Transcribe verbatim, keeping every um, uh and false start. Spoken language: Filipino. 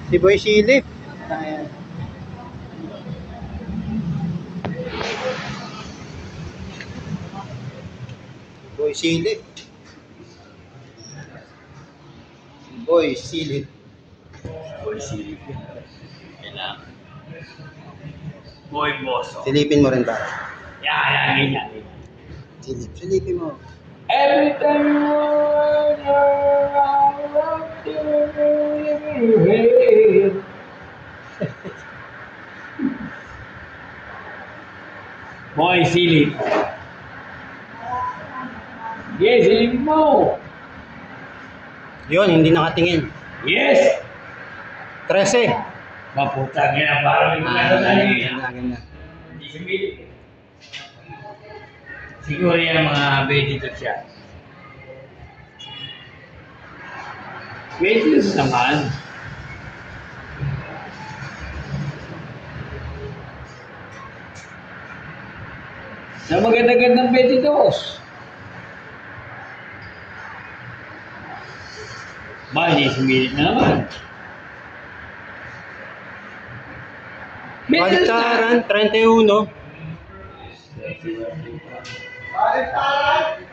Si Boy Silip. Ayan. Boy Silip. Boy Silip. Boy silip yun. Kailangan. Boy boso. Silipin mo rin ba? Yan, yan, ganyan. Silip, silipin mo. Every time you run around your head. Boy silip. Yes, silip mo. Yun, hindi nakatingin. Yes. trese. Maputang yan, parang yung Ah, gano'n na yun. ganda, ganda. Hindi sumilip. Siguro yan mga vegetable siya. Vegetables naman. Na maganda-gandang vegetables. Ba, hindi sumilip na naman. Baliktaran, trente y uno. Baliktaran!